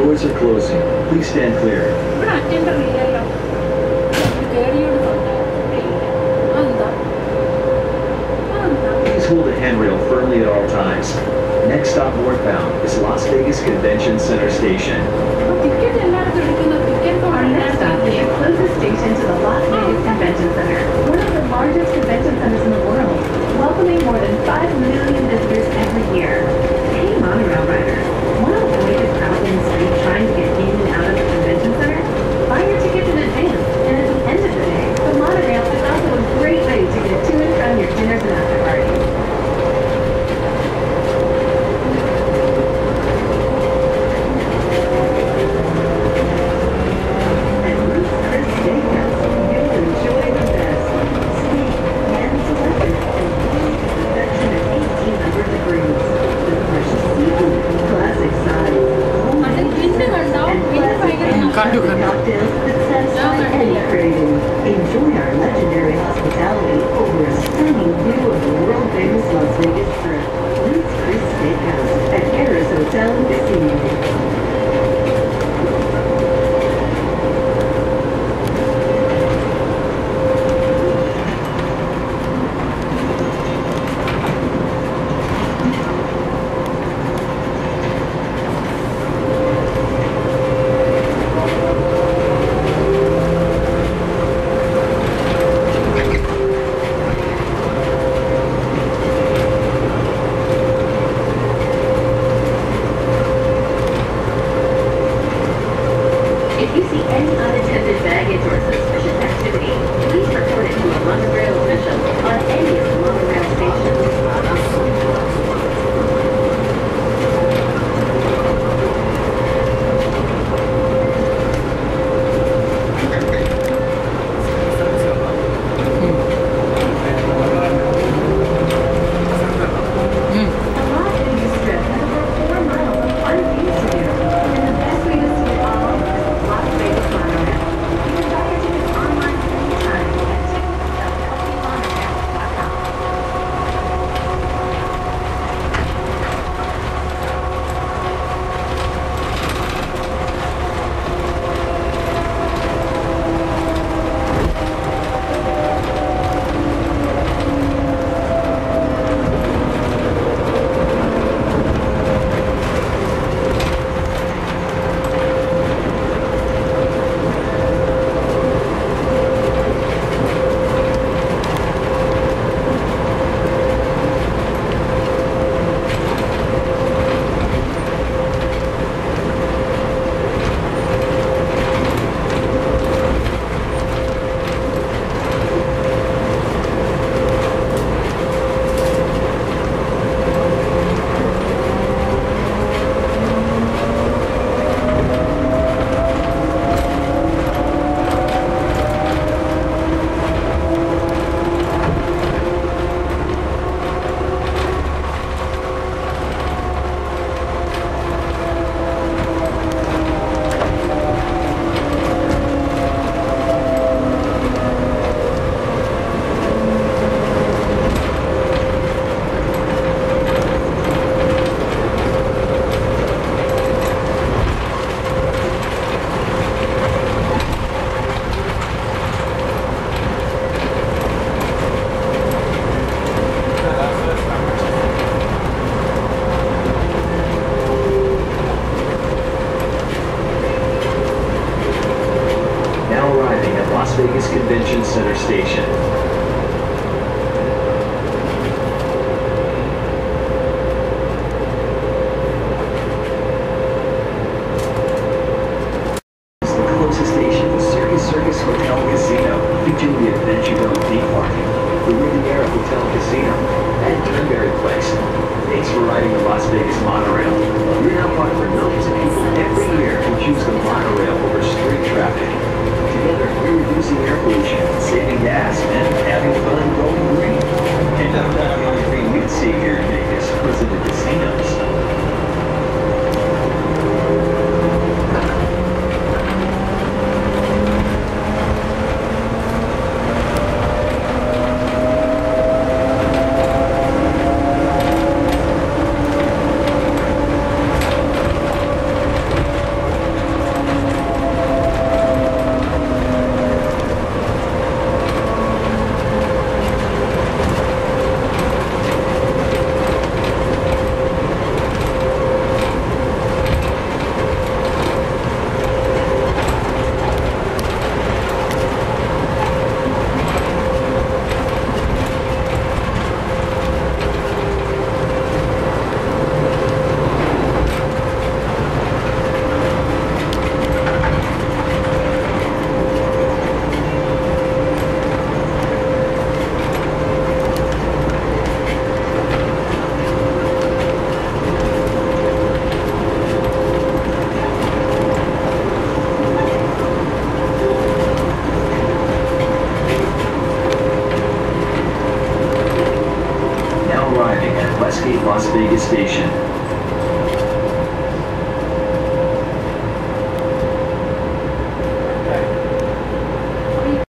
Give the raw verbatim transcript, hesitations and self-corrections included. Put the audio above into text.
Doors are closing. Please stand clear. ഇവിടെ attender ഇല്ലല്ലോ. കേറിയോടുന്നുണ്ട്. അതെന്താ? അതെന്താ? Please hold the handrail firmly at all times. Next stop northbound is Las Vegas Convention Center Station. Ticket എല്ലായിടത്തും എടുക്കുന്ന ticket Our next stop is the closest station to the Las Vegas Convention Center, one of the largest convention centers in the world, welcoming more than five million visitors every year. Hey, monorail riders, want to avoid the crowd in the street trying to get in and out of the convention center? Buy your tickets in advance, and at the end of the day, the monorail is also a great way to get to and from your dinners and after parties. കണ്ടു കണ്ടു Enjoy our legendary hospitality over a stunning view of the world-famous Las Vegas Strip. Ruth's Chris Steakhouse at Harrah's Hotel and Casino. Las Vegas Convention Center Station. The closest station is Circus Circus Hotel Casino, featuring the Adventure Zone theme park, the Riviera Hotel Casino, and Turnberry Place. Thanks for riding the Las Vegas monorail. You're now part of millions of people every year who choose the monorail over street traffic. Together, we're reducing air pollution, saving gas, and having fun going green. And I'm not the only thing you'd see here in Vegas was in the casinos. Station.